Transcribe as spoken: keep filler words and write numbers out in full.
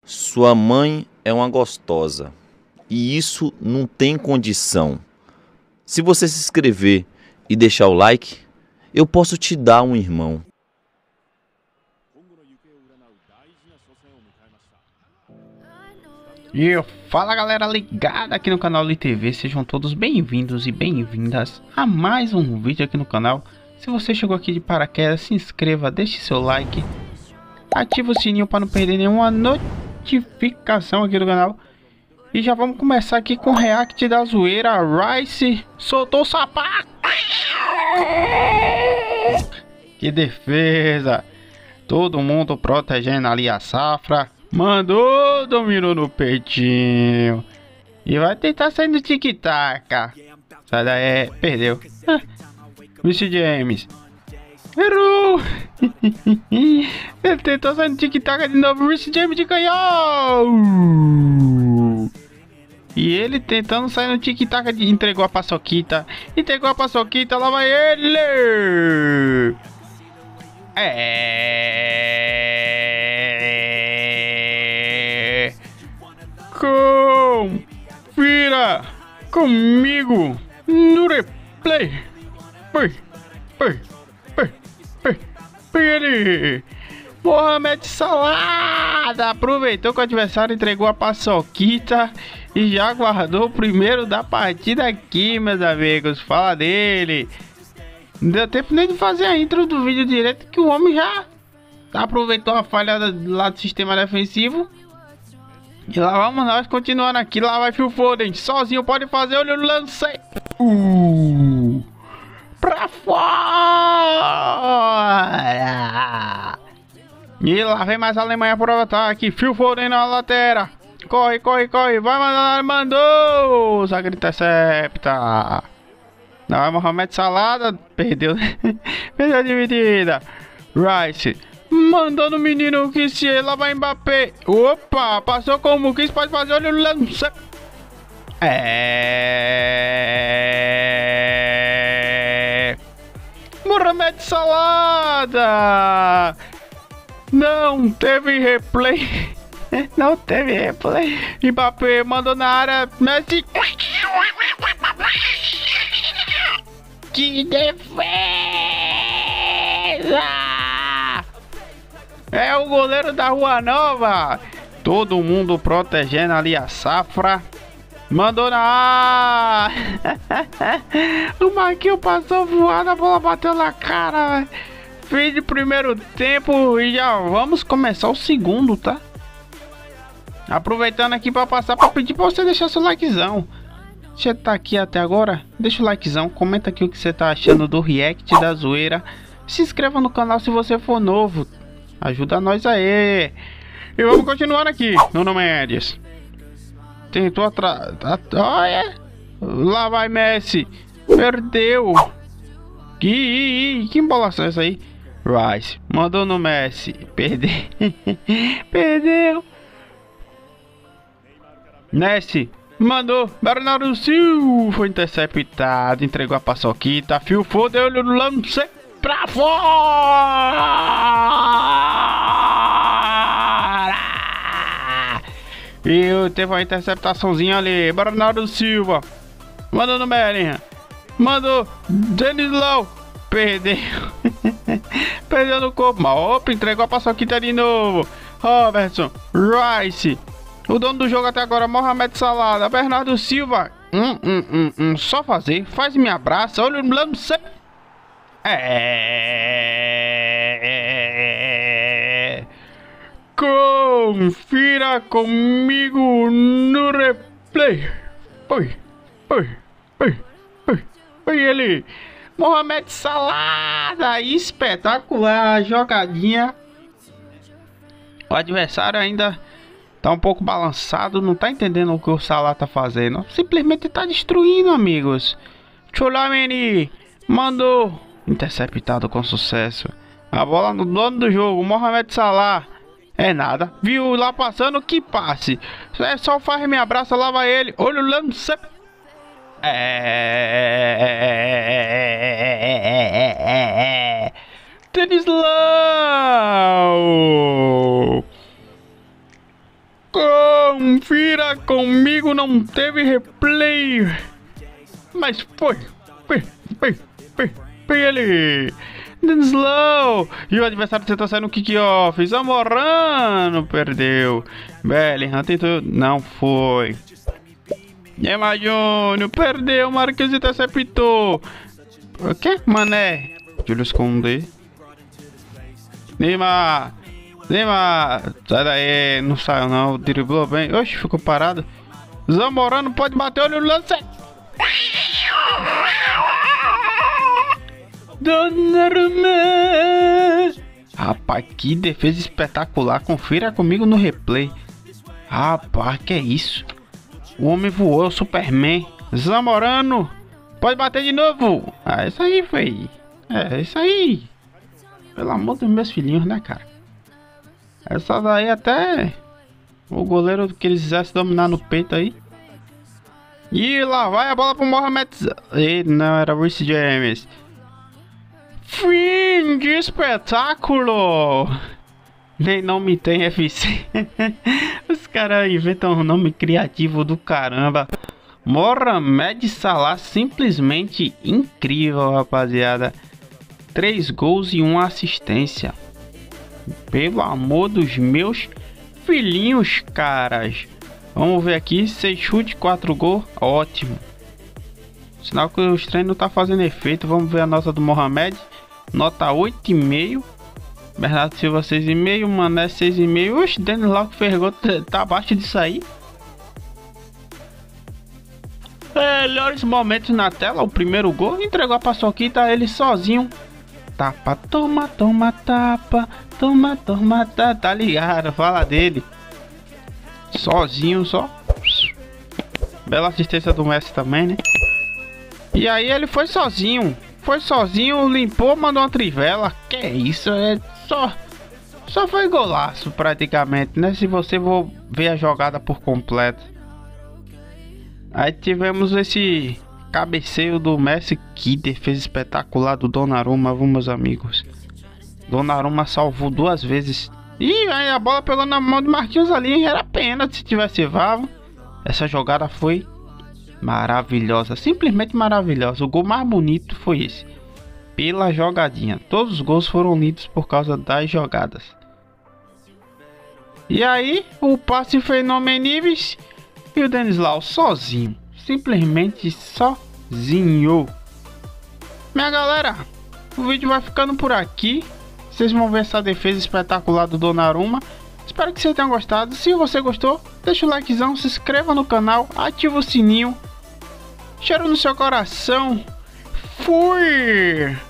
Sua mãe é uma gostosa e isso não tem condição. Se você se inscrever e deixar o like, eu posso te dar um irmão. E fala galera ligada aqui no canal LiTV, sejam todos bem-vindos e bem-vindas a mais um vídeo aqui no canal. Se você chegou aqui de paraquedas, se inscreva, deixe seu like, ative o sininho para não perder nenhuma notificação aqui do canal. E já vamos começar aqui com o react da zoeira. Rice soltou o sapato. Que defesa! Todo mundo protegendo ali a safra. Mandou, dominou no peitinho. E vai tentar sair do tic-tac. Sai daí, perdeu. Ah, Reece James. Errou! Ele tentou sair do tic-tac de novo. Reece James de canhão. E ele tentando sair no tic-tac, de entregou a paçoquita. Entregou a paçoquita, lá vai ele! É... Confira comigo no replay. Foi, foi, foi, foi, foi ele! Mohamed Salada aproveitou que o adversário entregou a paçoquita e já guardou o primeiro da partida aqui, meus amigos. Fala dele. Não deu tempo nem de fazer a intro do vídeo direito, que o homem já aproveitou a falha lá do sistema defensivo. E lá vamos nós continuando aqui. Lá vai Phil Foden, sozinho pode fazer. Olha o lance. Uh, pra fora. E lá vem mais a Alemanha por ataque. Phil Foden na lateral. Corre, corre, corre. Vai mandar, mandou. Zagueiro intercepta. Não é Mohamed Salada. Perdeu. Perdeu a dividida. Rice. Mandou no menino que se lá vai Mbappé. Opa, passou como quis. Pode fazer. Olha o lance. É. Mohamed Salada. Não teve replay. Não teve replay. Mbappé mandou na área. Messi. Que defesa! É o goleiro da Rua Nova. Todo mundo protegendo ali a safra. Mandou na área. O Marquinhos passou voando. A bola bateu na cara. Fim de primeiro tempo e já vamos começar o segundo, tá? Aproveitando aqui para passar para pedir para você deixar seu likezão. Você tá aqui até agora? Deixa o likezão, comenta aqui o que você tá achando do react da zoeira. Se inscreva no canal se você for novo. Ajuda nós aí. E vamos continuar aqui. Nuno Mendes. Tentou atrás. Ah, é? Lá vai Messi. Perdeu. Que, que embolação é essa aí? Rice mandou no Messi. Perdeu. Perdeu. Messi mandou. Bernardo Silva foi interceptado. Entregou a paçoquita. Phil Foden, olho no lance pra fora. E teve uma interceptaçãozinha ali. Bernardo Silva mandou no Bellingham. Mandou Denis Low. Perdeu. Perdeu no corpo. Mas opa, entregou a paçoquita de novo. Robertson. Rice. O dono do jogo até agora, Mohamed Salada. Bernardo Silva. Hum, hum, hum, hum. Só fazer. Faz e me abraça. Olha o lance. É. Confira comigo no replay. Oi, oi, oi, oi. Oi, ele. Mohamed Salada. Espetacular jogadinha. O adversário ainda tá um pouco balançado, não tá entendendo o que o Salah tá fazendo. Simplesmente tá destruindo, amigos. Tchouaméni mandou. Interceptado com sucesso. A bola no dono do jogo, Mohamed Salah. É nada. Viu lá passando, que passe. É só faz me abraça, lá vai ele. Olha o lance. É. Denis Low. Confira comigo, não teve replay. Mas foi, foi, foi, foi, foi ele. Denslow. E o adversário tentou sair no kick-off. Zamorano perdeu. Bellingham tentou. Não foi. Neymar Júnior perdeu. Marquinhos interceptou. O que? Mané. Julius Koundé. Neymar. Neymar. Sai daí. Não saiu não. Driblou bem. Oxe, ficou parado. Zamorano pode bater. Olha o lance. Donnarumma. Rapaz, que defesa espetacular. Confira comigo no replay. Rapaz, que é isso? O homem voou, é o Superman. Zamorano. Pode bater de novo. Ah, isso aí, foi. É, isso aí. Pelo amor dos meus filhinhos, né, cara? Essa daí até o goleiro que eles quisessem dominar no peito aí. E lá vai a bola pro Mohamed. E não, era Reece James. Fim de espetáculo. Nem nome tem F C. Os caras inventam um nome criativo do caramba. Mohamed Salah, simplesmente incrível, rapaziada. Três gols e uma assistência. Pelo amor dos meus filhinhos, caras. Vamos ver aqui, seis chutes, quatro gols, ótimo. Sinal que os treinos não tá fazendo efeito. Vamos ver a nota do Mohamed. Nota oito e meio. Bernardo Silva seis e meio, Mané seis e meio. Oxe, Denis Lau que ferrou, tá abaixo disso aí. Melhores momentos na tela, o primeiro gol. Entregou a paçoquita, ele sozinho. Tapa, toma, toma, tapa. Toma, toma, tá, tá ligado, fala dele. Sozinho, só. Bela assistência do Messi também, né? E aí ele foi sozinho. Foi sozinho, limpou, mandou uma trivela. Que isso, é só... Só foi golaço praticamente, né? Se você for ver a jogada por completo. Aí tivemos esse cabeceio do Messi. Que defesa espetacular do Donnarumma, meus amigos. Donnarumma salvou duas vezes. E aí a bola pegou na mão de Marquinhos ali. Era pena se tivesse vavo. Essa jogada foi maravilhosa. Simplesmente maravilhosa. O gol mais bonito foi esse. Pela jogadinha. Todos os gols foram lindos por causa das jogadas. E aí o passe fenomeníveis. E o Denis Lau sozinho. Simplesmente sozinho. Minha galera, o vídeo vai ficando por aqui. Vocês vão ver essa defesa espetacular do Donnarumma. Espero que vocês tenham gostado. Se você gostou, deixa o likezão, se inscreva no canal, ativa o sininho. Cheiro no seu coração. Fui!